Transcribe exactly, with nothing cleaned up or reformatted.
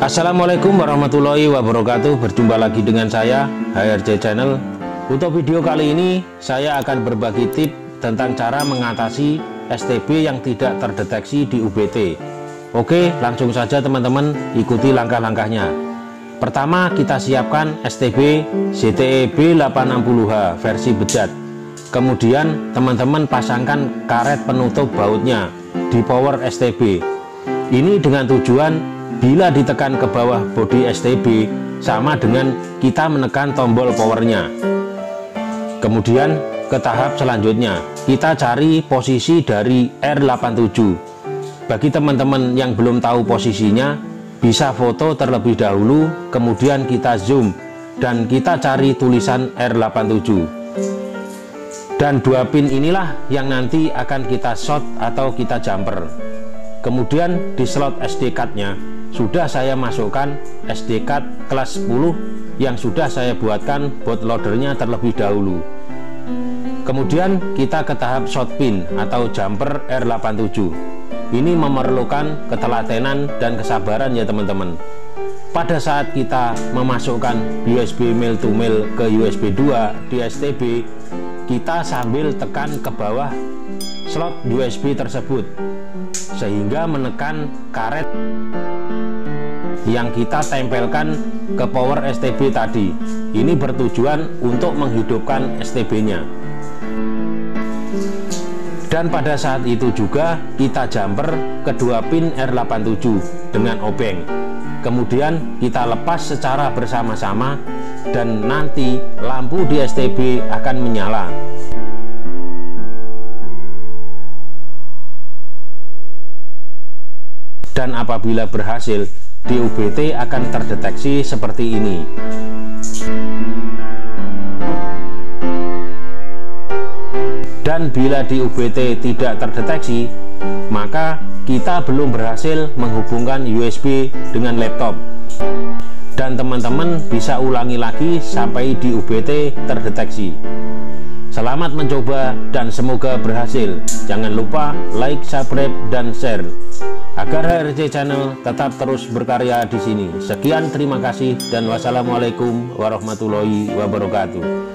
Assalamualaikum warahmatullahi wabarakatuh. Berjumpa lagi dengan saya H R J Channel. Untuk video kali ini saya akan berbagi tips tentang cara mengatasi S T B yang tidak terdeteksi di U B T. Oke, langsung saja teman-teman ikuti langkah-langkahnya. Pertama, kita siapkan S T B Z T E B delapan enam nol H versi bejat. Kemudian teman-teman pasangkan karet penutup bautnya di power S T B. Ini dengan tujuan bila ditekan ke bawah bodi S T B sama dengan kita menekan tombol powernya. Kemudian ke tahap selanjutnya, kita cari posisi dari R delapan tujuh. Bagi teman-teman yang belum tahu posisinya, bisa foto terlebih dahulu, kemudian kita zoom dan kita cari tulisan R delapan tujuh. Dan dua pin inilah yang nanti akan kita short atau kita jumper. Kemudian di slot S D card-nya sudah saya masukkan S D card kelas sepuluh yang sudah saya buatkan bootloadernya terlebih dahulu. Kemudian kita ke tahap short pin atau jumper R delapan tujuh. Ini memerlukan ketelatenan dan kesabaran ya teman-teman. Pada saat kita memasukkan U S B male to male ke U S B dua di S T B, kita sambil tekan ke bawah slot U S B tersebut sehingga menekan karet yang kita tempelkan ke power S T B tadi. Ini bertujuan untuk menghidupkan S T B-nya. Dan pada saat itu juga kita jumper kedua pin R delapan tujuh dengan obeng. Kemudian kita lepas secara bersama-sama dan nanti lampu di S T B akan menyala. Dan apabila berhasil, di U B T akan terdeteksi seperti ini. Dan bila di U B T tidak terdeteksi, maka kita belum berhasil menghubungkan U S B dengan laptop. Dan teman-teman bisa ulangi lagi sampai di U B T terdeteksi. Selamat mencoba dan semoga berhasil. Jangan lupa like, subscribe, dan share agar H R J Channel tetap terus berkarya di sini. Sekian, terima kasih dan wassalamualaikum warahmatullahi wabarakatuh.